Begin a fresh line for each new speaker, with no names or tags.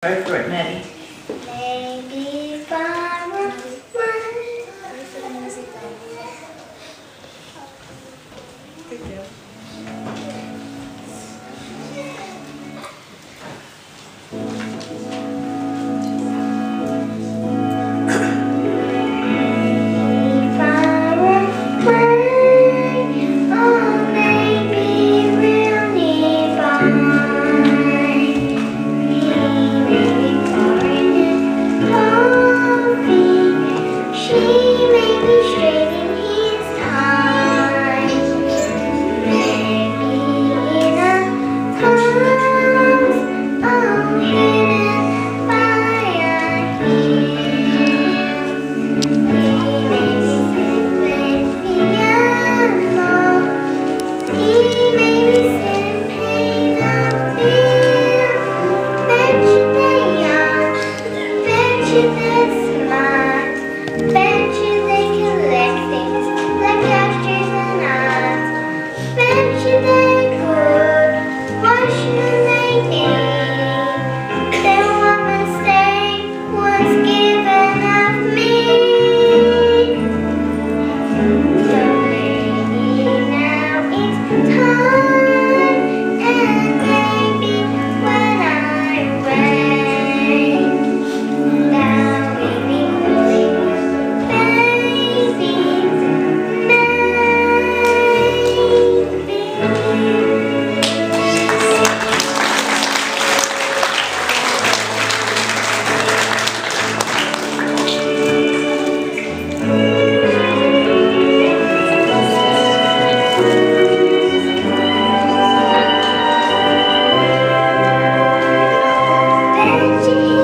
Go for it, Maddie.
Maybe if I were one.
Good deal.
If I were one, oh maybe we'll nearby. Maybe pouring coffee. She may be straightening his tie. Maybe in a house, oh hidden by a hill. He may be sitting alone. He may be sitting paying a bill. Bet you they are. Bet you they're smart. Bet you they collect things like ashtrays and odds. Bet you they're good. What should they need? Their one mistake was given of me. So maybe now it's time, and maybe when I wake, now maybe Bet you